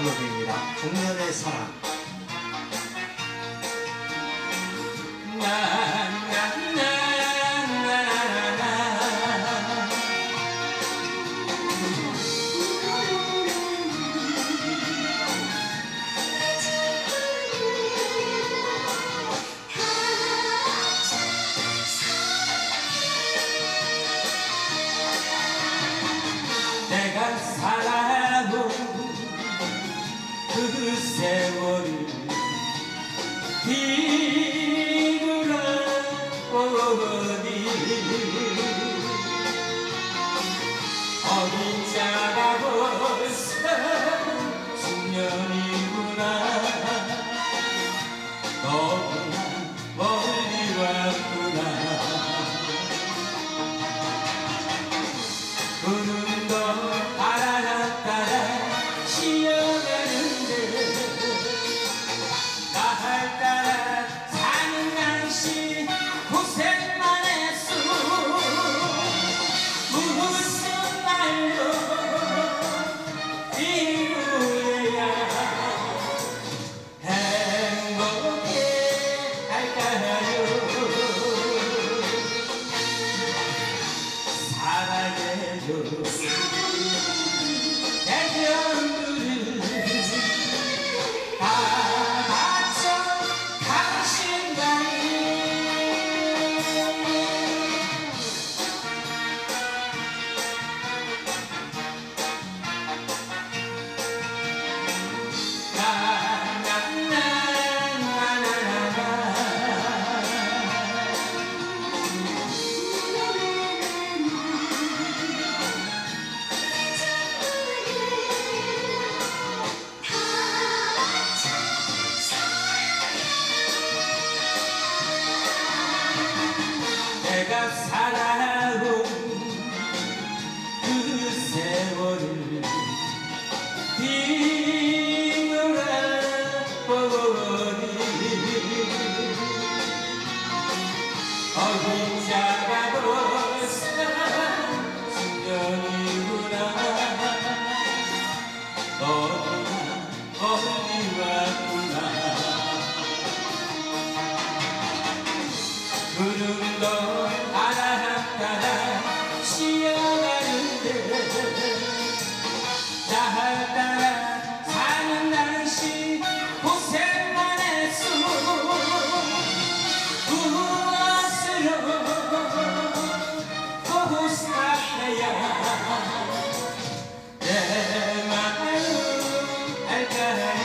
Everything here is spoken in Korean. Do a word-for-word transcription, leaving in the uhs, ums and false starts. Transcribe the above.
노래입니다. 종년의 사랑. 내가 살아온 그 세월을 뒤돌아보니 어린 자가 벌써 중년이구나. 너무나 멀리 왔구나. 구름도 따라갔다가 쉬어가는데 나를 따라 사는 당시 고생만 했어. 무슨 말로 이루어야 행복해 할까요? 사랑해요 대견들을 다 바쳐 당신만이. 내가 살아온 그 세월을 뒤돌아보니 어린 자가 벌써 중년이구나. 너무나 멀리 왔구나. 구름도 따라갔다가 쉬어가는데 나를 따라 사는 당시 고생만 했어. 무엇으로 보고 살아야 내 마음 알까요?